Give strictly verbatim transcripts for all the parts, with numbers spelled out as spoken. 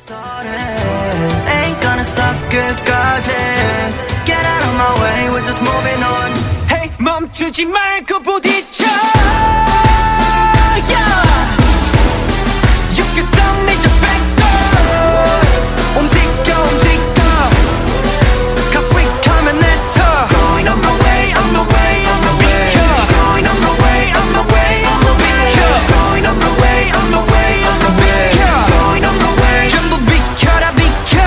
Ain't gonna stop 끝까지 Get out of my way, we're just moving on. Hey, 멈추지 말고 부딪혀. Yeah. You can stop me, just back up. 움직여 움직여 Cause we coming at tough. Going on my way, on my way, on my way. Going on my way, on my way, on my way. Going on my way, on my way, on my way. Going on my way. 전부 비켜라 비켜.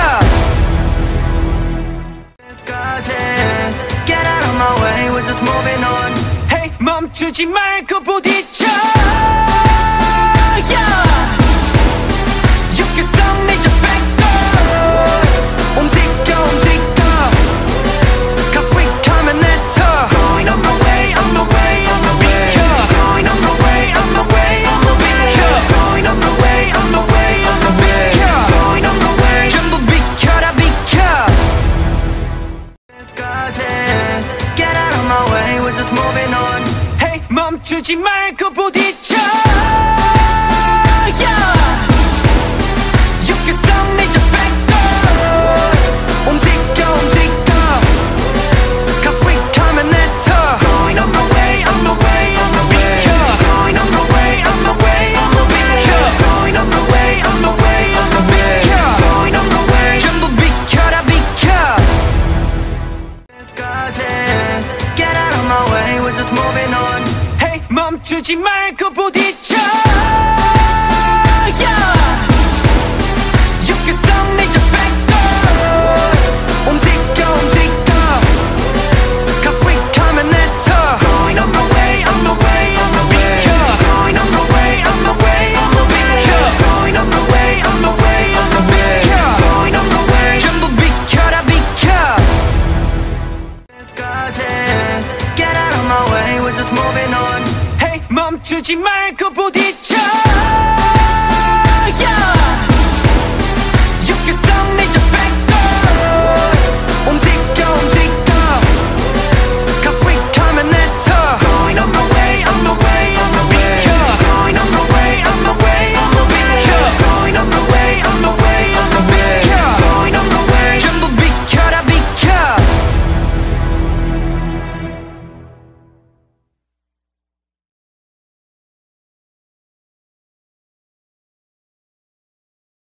Get out of my way, we're just moving on. Hey, 멈추지 말고 부딪혀. Yeah. You can stop me, just back up. 움직여 움직여 Cause we coming at tough. Going on my way, on my way, on my way. Going on my way, on my way, on my way. Going on my way, on my way, on my way. Going on my way. 전부 비켜라 비켜. Get out of my way, we're just moving on. Hey, 멈추지 말고 부딪혀. Yeah. You can stop me, just back up. 움직여 움직여 Cause we coming at tough. Going on my way, on my way, on my way. Going on my way, on my way, on my way. Going on my way, on my way, on my way. Going on my way. 전부 비켜라 비켜. Get out of my way, we're just moving on. Hey, 멈추지 말고 부딪혀. Yeah. You can stop me, just back up. 움직여 움직여 Cause we coming at tough. Going on my way, on my way, on my way. Going on my way, on my way, on my way. Going on my way, on my way, on my way. Going on my way. 전부 비켜라 비켜. Get out of my way, we're just moving on. Hey, 멈추지 말고 부딪혀.